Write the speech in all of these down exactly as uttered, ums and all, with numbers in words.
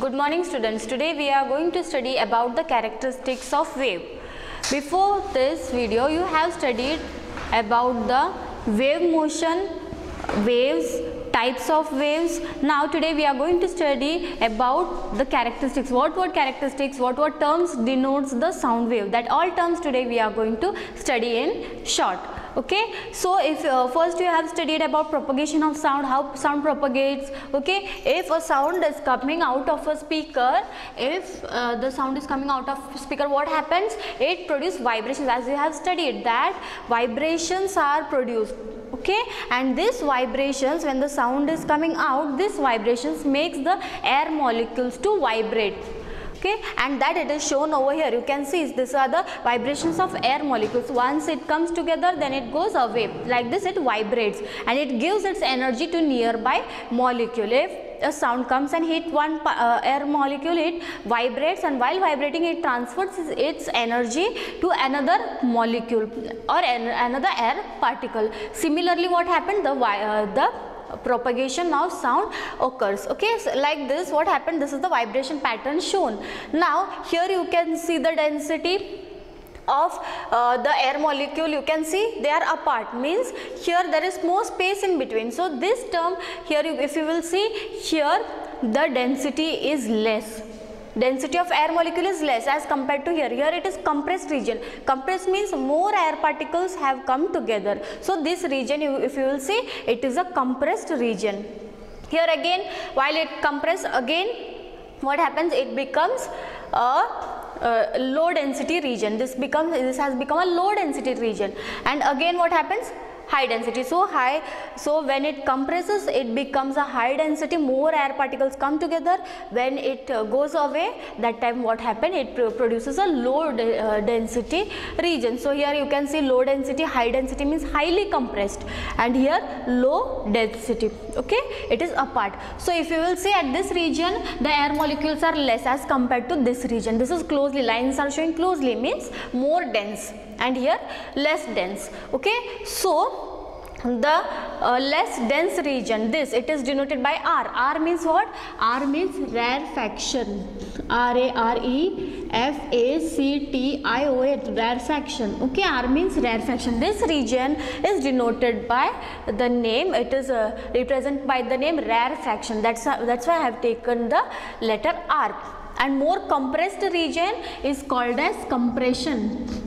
Good morning students. Today we are going to study about the characteristics of wave. Before this video you have studied about the wave motion, waves, types of waves. Now today we are going to study about the characteristics. What what characteristics, what what terms denotes the sound wave. That all terms today we are going to study in short. Okay, so if uh, first you have studied about propagation of sound, how sound propagates. Okay, if a sound is coming out of a speaker, if uh, the sound is coming out of speaker, what happens? It produces vibrations. As you have studied that vibrations are produced. Okay, and this vibrations, when the sound is coming out, this vibrations makes the air molecules to vibrate. Okay, and that it is shown over here. You can see these are the vibrations of air molecules. Once it comes together, then it goes away. Like this, it vibrates and it gives its energy to nearby molecule. If a sound comes and hit one uh, air molecule, it vibrates, and while vibrating it transfers its energy to another molecule or an another air particle. Similarly, what happened? The uh, the propagation of sound occurs. Okay, so like this, what happened? This is the vibration pattern shown. Now here you can see the density of uh, the air molecule. You can see they are apart, means here there is more space in between. So this term here, you, if you will see here, the density is less. Density of air molecule is less as compared to here. Here it is compressed region. Compressed means more air particles have come together. So this region, you, if you will see, it is a compressed region. Here again, while it compress again, what happens? It becomes a Uh, low density region. This becomes this has become a low density region, and again what happens? High density. So high, so when it compresses, it becomes a high density, more air particles come together. When it uh, goes away, that time what happened? It pr produces a low de uh, density region. So here you can see low density, high density means highly compressed, and here low density. Okay, it is apart. So if you will see at this region, the air molecules are less as compared to this region. This is closely, lines are showing closely, means more dense, and here less dense. Okay, so the uh, less dense region, this it is denoted by R. R means what? R means rarefaction. R A R E F A C T I O N, rarefaction. Okay, R means rarefaction. This region is denoted by the name, it is uh, represented by the name rarefaction. That's uh, that's why I have taken the letter R. And more compressed region is called as compression.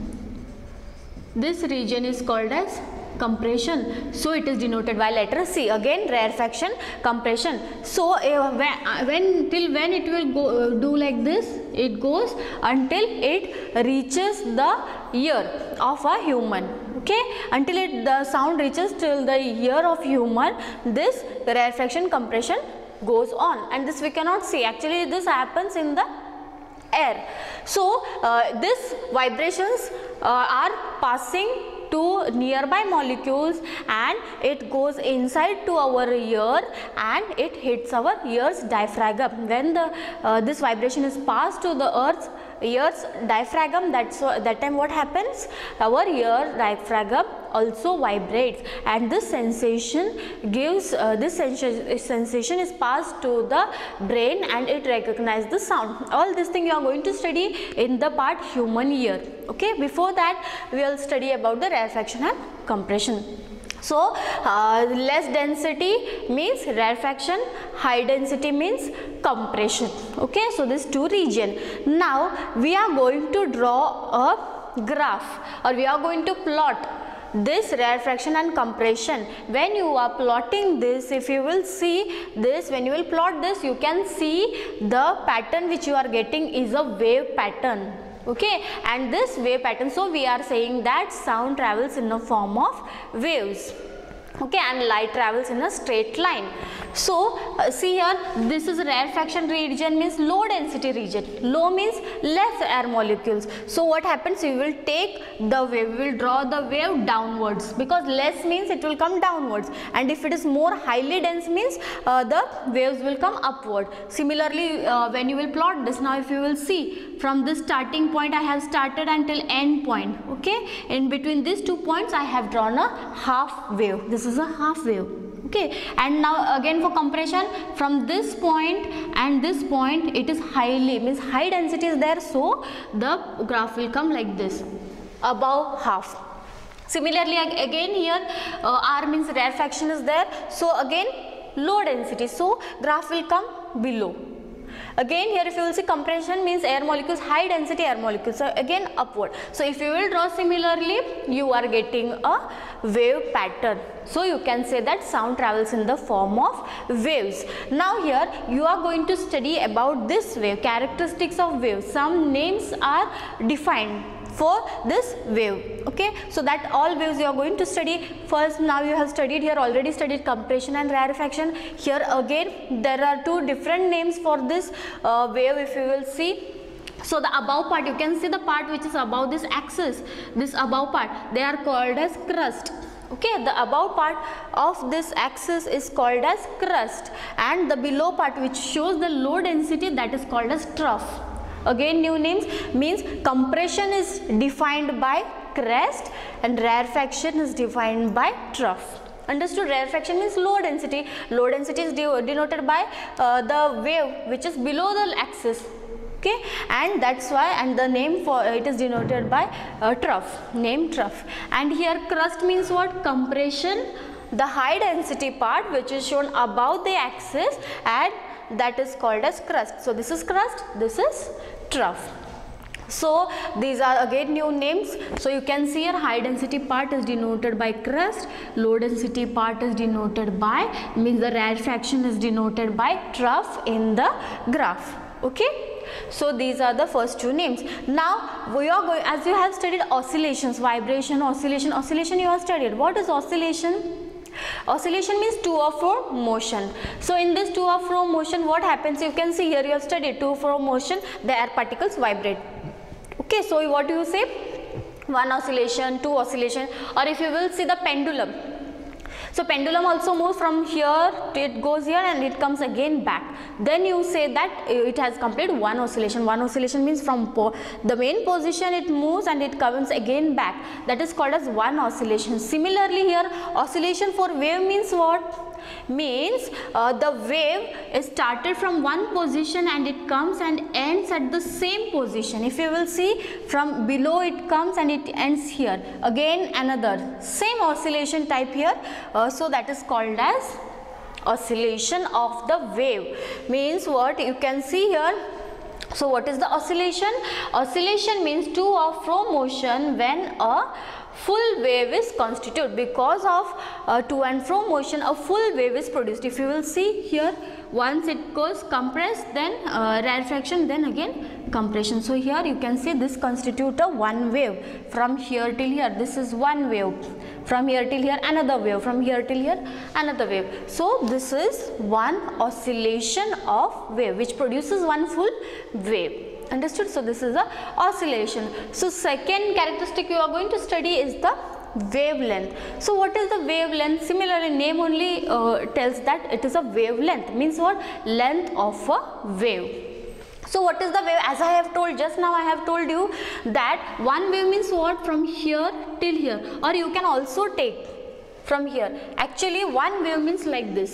This region is called as compression. So it is denoted by letter C. Again rarefaction, compression. So uh, when, uh, when till when it will go uh, do like this? It goes until it reaches the ear of a human. Okay, until it the sound reaches till the ear of human, this rarefaction, compression goes on, and this we cannot see. Actually this happens in the air. So uh, this vibrations uh, are passing to nearby molecules, and it goes inside to our ear and it hits our ear's diaphragm. When the uh, this vibration is passed to the earth's ear's diaphragm, that's uh, that time what happens? Our ear diaphragm also vibrates, and this sensation gives uh, this sensation sensation is passed to the brain, and it recognizes the sound. All this thing you are going to study in the part human ear. Okay, before that we will study about the rarefaction and compression. So uh, less density means rarefaction, high density means compression. Okay, so this two region. Now we are going to draw a graph, or we are going to plot this rarefaction and compression. When you are plotting this, if you will see this, when you will plot this, you can see the pattern which you are getting is a wave pattern. Okay, and this wave pattern, so we are saying that sound travels in the form of waves. Okay, and light travels in a straight line. So uh, see here, this is rarefaction region, means low density region. Low means less air molecules. So what happens? We will take the wave, we will draw the wave downwards, because less means it will come downwards, and if it is more highly dense means uh, the waves will come upward. Similarly, uh, when you will plot this, now if you will see from this starting point, I have started until end point. Okay, in between these two points I have drawn a half wave. This is a half wave. Okay, and now again for compression, from this point and this point it is highly, means high density is there, so the graph will come like this, above half. Similarly again here uh, R means rarefaction is there, so again low density, so graph will come below. Again here if you will see compression means air molecules, high density air molecules, so again upward. So if you will draw similarly, you are getting a wave pattern. So you can say that sound travels in the form of waves. Now here you are going to study about this wave, characteristics of waves. Some names are defined for this wave. Okay, so that all waves you are going to study. First, now you have studied here, already studied compression and rarefaction. Here again there are two different names for this uh, wave if you will see. So the above part, you can see the part which is above this axis, this above part, they are called as crust. Okay, the above part of this axis is called as crust, and the below part which shows the low density, that is called as trough. Again new names, means compression is defined by crest and rarefaction is defined by trough. Understood? Rarefaction means low density. Low density is de denoted by uh, the wave which is below the axis. Okay, and that's why, and the name for it is denoted by uh, trough, name trough. And here crust means what? Compression, the high density part which is shown above the axis, and that is called as crust. So this is crust, this is trough. So these are again new names. So you can see here high density part is denoted by crust, low density part is denoted by, means the rarefaction is denoted by trough in the graph. Okay, so these are the first two names. Now we are going, as you have studied oscillations, vibration, oscillation, oscillation you have studied. What is oscillation? Oscillation means to or fro motion. So in this to or fro motion, what happens? You can see here you have studied to or fro motion, the air particles vibrate. Okay, so what do you say? One oscillation, two oscillation, or if you will see the pendulum. So pendulum also moves from here, it goes here and it comes again back. Then you say that it has completed one oscillation. One oscillation means from po the main position it moves and it comes again back. That is called as one oscillation. Similarly here, oscillation for wave means what? Means uh, the wave is started from one position and it comes and ends at the same position. If you will see, from below it comes and it ends here. Again another same oscillation type here. Uh, so that is called as oscillation of the wave. Means what? You can see here. So what is the oscillation? Oscillation means to or fro motion when a full wave is constituted. Because of uh, to and fro motion, a full wave is produced. If you will see here, once it goes compressed, then uh, rarefaction, then again compression. So here you can see this constitute a one wave. From here till here, this is one wave. From here till here, another wave. From here till here, another wave. So this is one oscillation of wave which produces one full wave. Understood? So this is the oscillation. So second characteristic you are going to study is the wavelength. So what is the wavelength? Similarly, name only uh, tells that it is a wavelength. Means what? Length of a wave. So what is the wave? As I have told just now, I have told you that one wave means what? From here till here, or you can also take from here. Actually one wave means like this.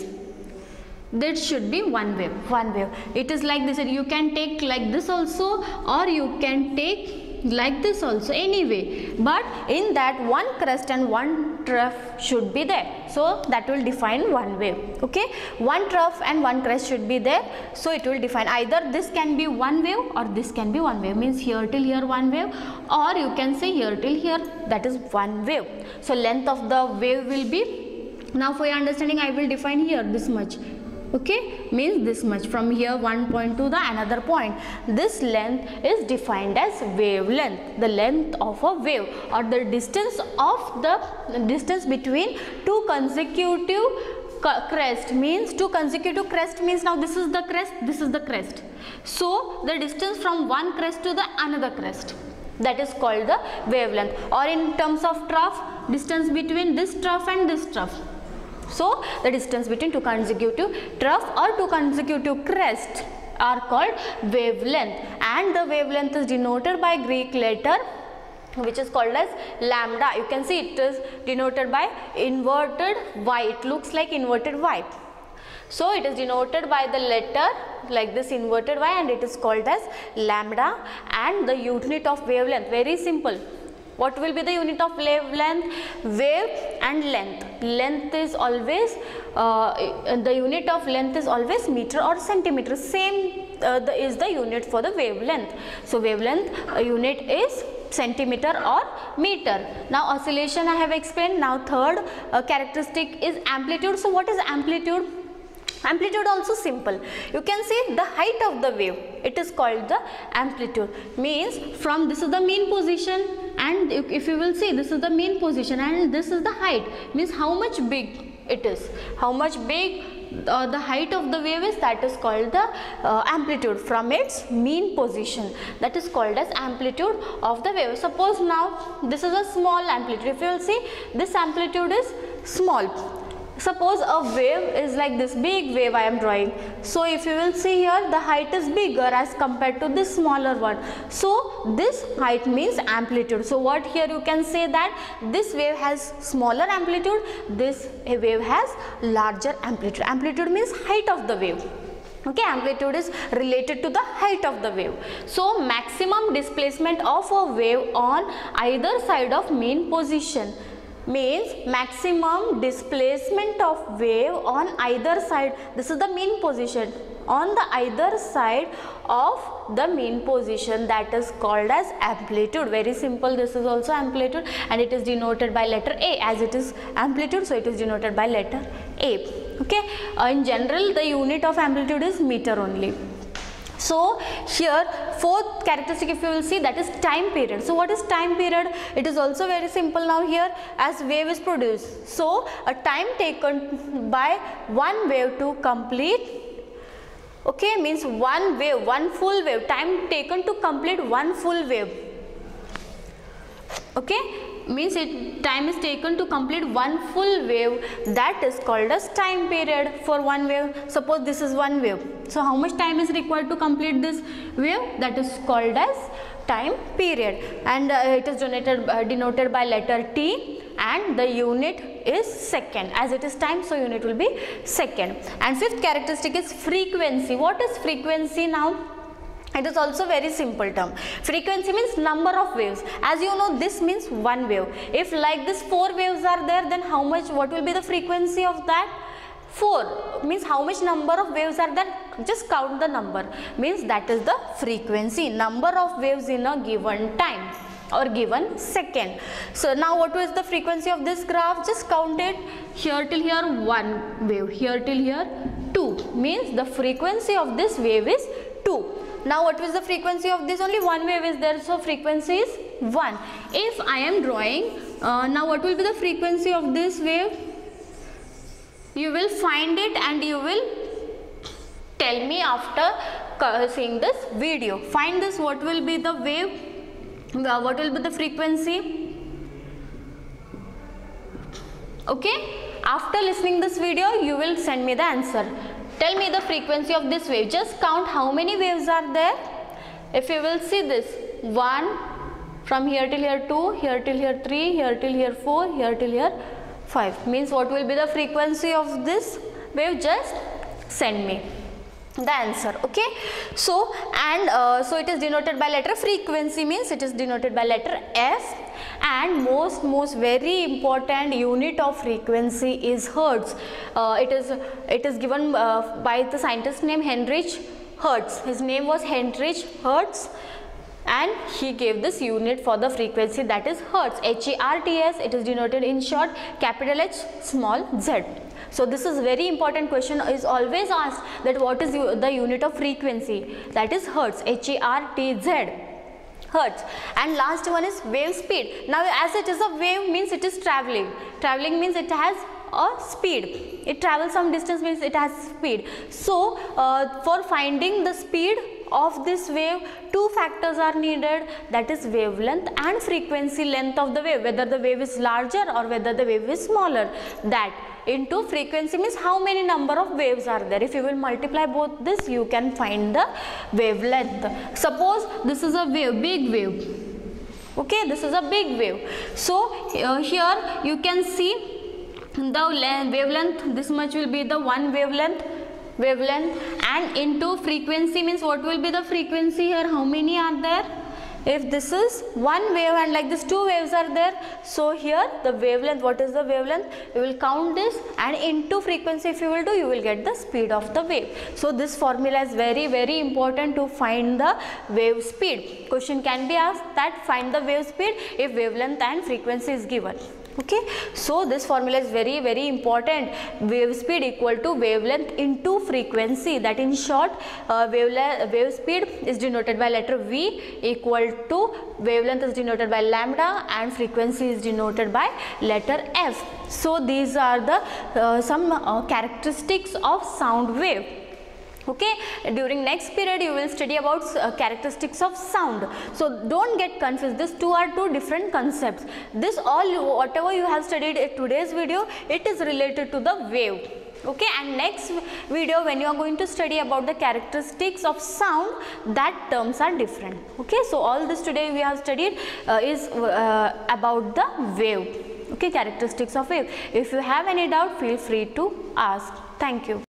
That should be one wave, one wave. It is like this. You can take like this also, or you can take like this also, anyway. But in that, one crest and one trough should be there. So that will define one wave. Okay, one trough and one crest should be there. So it will define either this can be one wave or this can be one wave. Means here till here one wave, or you can say here till here, that is one wave. So length of the wave will be, now for your understanding I will define here this much. Okay, means this much, from here one point to the another point. This length is defined as wavelength, the length of a wave, or the distance of the, the distance between two consecutive crest. Means two consecutive crest means now this is the crest, this is the crest. So the distance from one crest to the another crest, that is called the wavelength. Or in terms of trough, distance between this trough and this trough. So the distance between two consecutive trough or two consecutive crests are called wavelength, and the wavelength is denoted by Greek letter which is called as lambda. You can see it is denoted by inverted Y. It looks like inverted Y. So it is denoted by the letter like this, inverted Y, and it is called as lambda. And the unit of wavelength, very simple. What will be the unit of wavelength? Wave and length. Length is always, uh, the unit of length is always meter or centimeter. Same uh, the, is the unit for the wavelength. So wavelength uh, unit is centimeter or meter. Now oscillation I have explained. Now third uh, characteristic is amplitude. So what is amplitude? Amplitude also simple. You can see the height of the wave. It is called the amplitude. Means from this is the mean position, and if, if you will see, this is the mean position and this is the height. Means how much big it is. How much big uh, the height of the wave is, that is called the uh, amplitude from its mean position. That is called as amplitude of the wave. Suppose now this is a small amplitude. If you will see, this amplitude is small. Suppose a wave is like this, big wave I am drawing. So if you will see here, the height is bigger as compared to this smaller one. So this height means amplitude. So what here you can say that this wave has smaller amplitude, this wave has larger amplitude. Amplitude means height of the wave. Okay, amplitude is related to the height of the wave. So maximum displacement of a wave on either side of mean position means maximum displacement of wave on either side. This is the mean position. On the either side of the mean position, that is called as amplitude. Very simple. This is also amplitude, and it is denoted by letter A. As it is amplitude, so it is denoted by letter A. Okay. Uh, in general, the unit of amplitude is meter only. So here fourth characteristic, if you will see, that is time period. So what is time period? It is also very simple. Now here, as wave is produced, so a time taken by one wave to complete, okay, means one wave, one full wave, time taken to complete one full wave, okay, means it time is taken to complete one full wave, that is called as time period for one wave. Suppose this is one wave, so how much time is required to complete this wave? That is called as time period, and uh, it is denoted, uh, denoted by letter T, and the unit is second. As it is time, so unit will be second. And fifth characteristic is frequency. What is frequency now? It is also very simple term. Frequency means number of waves. As you know, this means one wave. If like this four waves are there, then how much, what will be the frequency of that? four means how much number of waves are there? Just count the number. Means that is the frequency, number of waves in a given time or given second. So now what was the frequency of this graph? Just count it. Here till here one wave, here till here two. Means the frequency of this wave is two. Now what is the frequency of this? Only one wave is there, so frequency is one. If I am drawing, uh, now what will be the frequency of this wave? You will find it and you will tell me after seeing this video. Find this, what will be the wave, uh, what will be the frequency? Okay, after listening this video, you will send me the answer. Tell me the frequency of this wave. Just count how many waves are there. If you will see this, one, from here till here two, here till here three, here till here four, here till here five. Means what will be the frequency of this wave? Just send me the answer. Okay. So and uh, so it is denoted by letter frequency, means it is denoted by letter F. And most most very important unit of frequency is hertz. Uh, it is it is given uh, by the scientist named Heinrich Hertz. His name was Heinrich Hertz, and he gave this unit for the frequency, that is hertz. H E R T S. It is denoted in short capital H small z. So this is very important question, is always asked that what is the unit of frequency? That is hertz. H E R T Z. Hertz. And last one is wave speed. Now as it is a wave, means it is traveling. Traveling means it has a speed. It travels some distance, means it has speed. So uh, for finding the speed of this wave, two factors are needed, that is wavelength and frequency length of the wave, whether the wave is larger or whether the wave is smaller. That into frequency means how many number of waves are there. If you will multiply both this, you can find the wavelength. Suppose this is a wave, big wave. Okay, this is a big wave. So uh, here you can see the wavelength, this much will be the one wavelength wavelength and into frequency means what will be the frequency here, how many are there? If this is one wave and like this two waves are there, so here the wavelength, what is the wavelength? You will count this and into frequency if you will do, you will get the speed of the wave. So this formula is very very important to find the wave speed. Question can be asked that find the wave speed if wavelength and frequency is given. Okay, so this formula is very very important. Wave speed equal to wavelength into frequency, that in short uh, wave, wave speed is denoted by letter V, equal to wavelength is denoted by lambda and frequency is denoted by letter F. So these are the uh, some uh, characteristics of sound wave. Okay, during next period you will study about uh, characteristics of sound. So don't get confused, these two are two different concepts. This all whatever you have studied in today's video, it is related to the wave. Okay, and next video when you are going to study about the characteristics of sound, that terms are different. Okay, so all this today we have studied uh, is uh, about the wave. Okay, characteristics of wave. If you have any doubt, feel free to ask. Thank you.